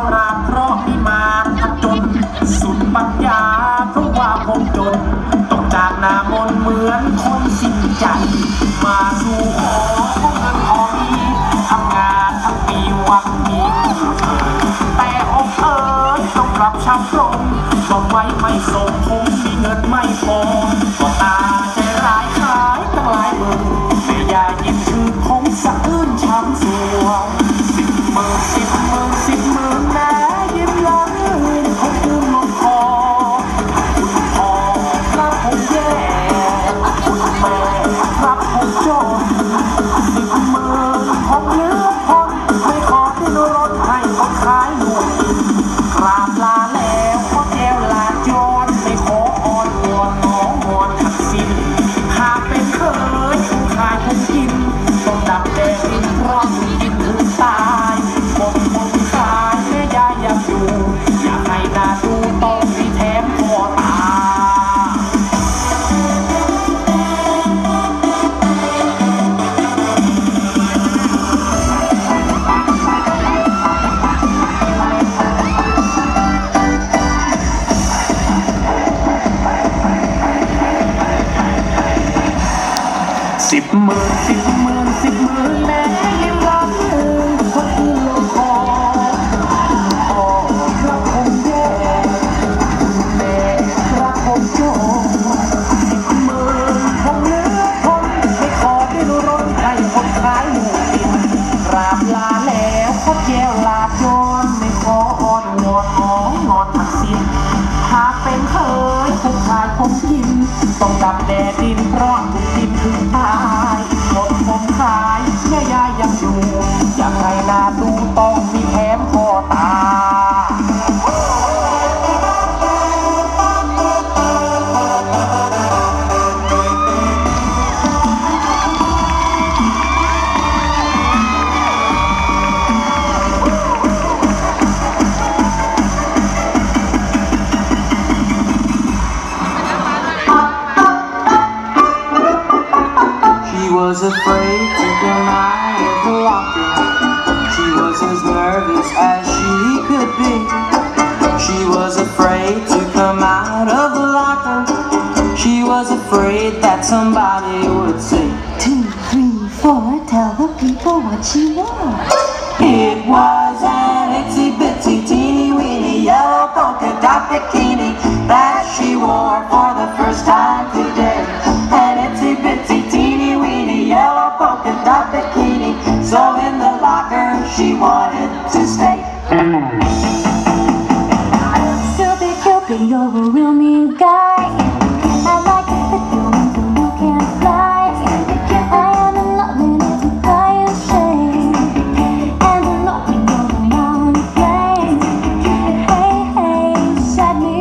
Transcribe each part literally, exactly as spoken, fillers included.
าวราเพราะมีมาทับจนสุดปัญญาเพราะว่าผมจนต้องจากหน้ามนเหมือนคนสิ้นใจมาสู่ขอของเงินทองนี้ทำงานทั้งปีหวังมีคู่เธอแต่อกเอิญต้องกลับช้ำตรงบอกไว้ไม่ส่งผมมีเงินไม่พอก็ตาใจร้ายขายตั้งหลายหมื่นแต่อย่ายิ้มคือผมสะอื้นช้ำสวงสิบหมื่นสิบหมื่นสิบหมื่นแม้ยิ้มละลื่นผมลืมลงคอคุณพ่อรับผมแย่คุณแม่รับผมจนสิบหมื่นผมเหลือพ้นไม่ขอที่นรถให้คนขายหนูกราบลาแล้วขอแก้วลาจรไม่ขออ่อนวอนน้องวอนทักษิณหากเป็นเคยผู้ขายผมกินต้องดับแดงดินเพราะอยู่กินถึงตายผมผมขายแม่ยายอยากอยู่อยากให้หน้าดูต้องมีแถมคอตาสิบหมื่นสิบหมื่นสิบหมื่นแม่ยิ้มรับเอิญคนอื่นลงคอพ่อรักผมแย่แม่รักผมโจสิบหมื่นผมเหลือพ้นไม่ขอได้รถให้คนขายหมูกินกราบลาแล้วขอแก้วลาจรไม่ขออ่อนวอนน้องงอนทักษิณหากเป็นเคยผู้ขายผมกินต้องดับแดดดินเพราะถูกดินถึงตายหมดผมขายแม่ยายยังอยู่อยากให้นาดูต้องมีแถมคอตา She was afraid to come out of the locker. She was as nervous as she could be. She was afraid to come out of the locker. She was afraid that somebody would say, Two, three, four, tell the people what she wore. It was an itsy bitsy teeny weeny yellow polka dot bikini that she wore for the first time today. An itsy bitsy teeny weeny yellow polka dot bikini, so in the locker she wanted to stay. Stupid Cupid, you're a real mean guy. I like it that you wink and you can't fly. I am in love and it's a dying shame. And I know we go around the plane. Hey, hey, set me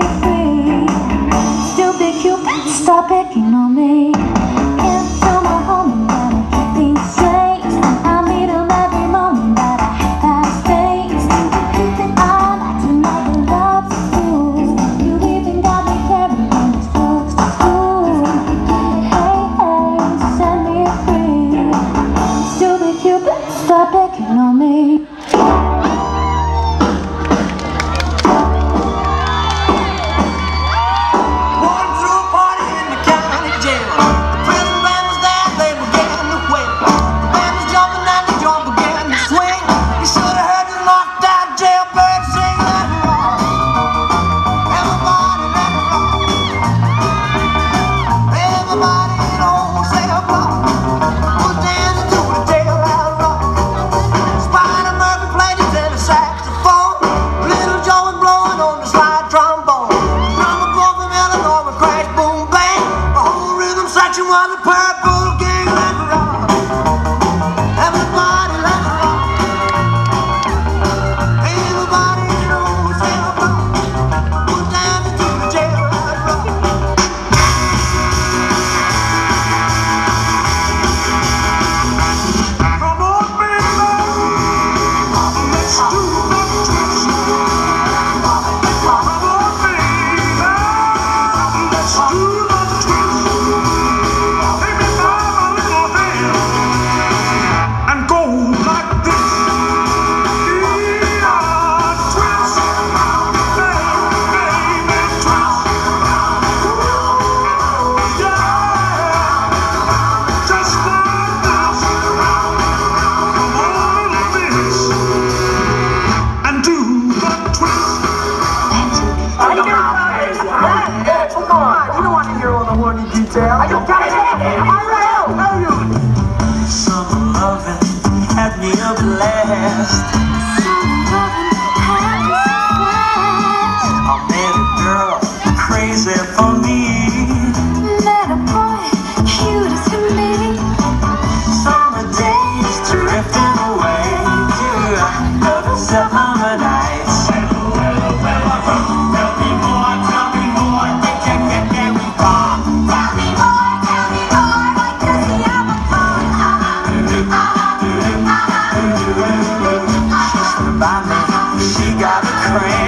train.